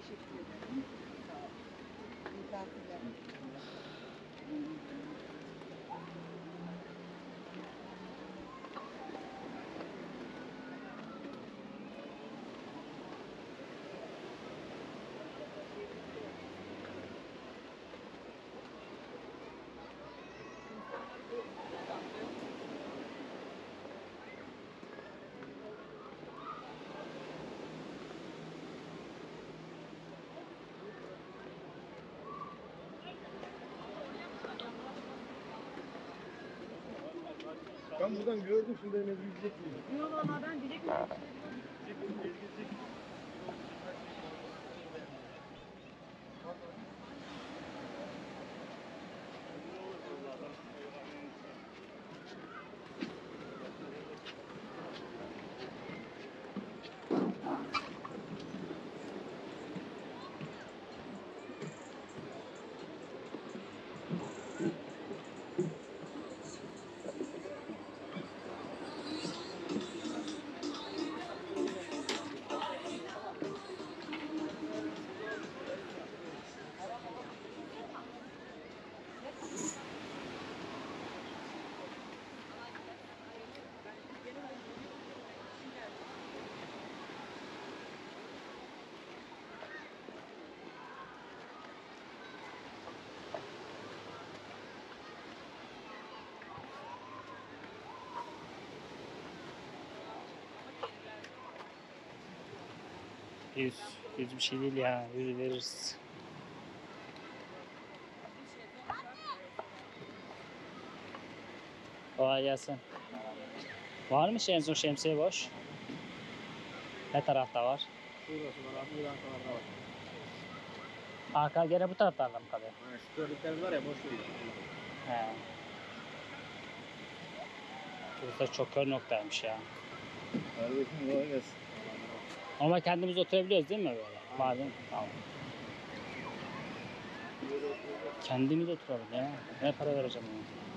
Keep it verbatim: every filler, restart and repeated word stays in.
Teşekkür ederim. Sağ olun. İyi tatiller. Ben buradan gördüm, şimdi ne diyecek miyim? Yok valla ben direkt mi? Yüz, yüz bir şey değil ya. Yüz veririz. Kolay gelsin. Var mı şey en son şemsiye boş? Ne tarafta var? Şurası var abi, bir arkalarda var. Arka gene bu taraflarda mı kalıyor? Ha, şu gördükleriniz var ya, boş değil. He. Burası çok kör noktaymış ya. Kardeşim kolay gelsin. Ama kendimiz oturabiliyoruz değil mi böyle? Madem. Tamam. Kendimiz oturalım ya. Ne para vereceğim ona?